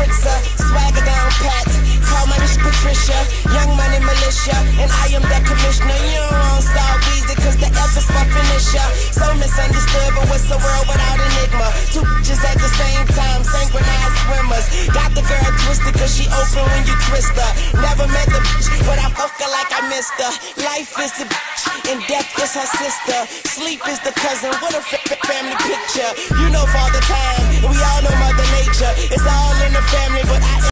spritzer, swagger down pat. Call my niche Patricia, young money militia, and I am the commissioner. You don't want Star Beezy, cause the F is for finisher. So misunderstood, but what's the world without enigma? Two bitches at the same time, synchronized swimmers. Got the girl twisted, cause she open when you twist her. Never met the bitch, but I fuck her like I missed her. Life is the bitch, and death is her sister. Sleep is the cousin, what a family picture. You know Father Time, we all know Mother Nature. It's all in the family, but I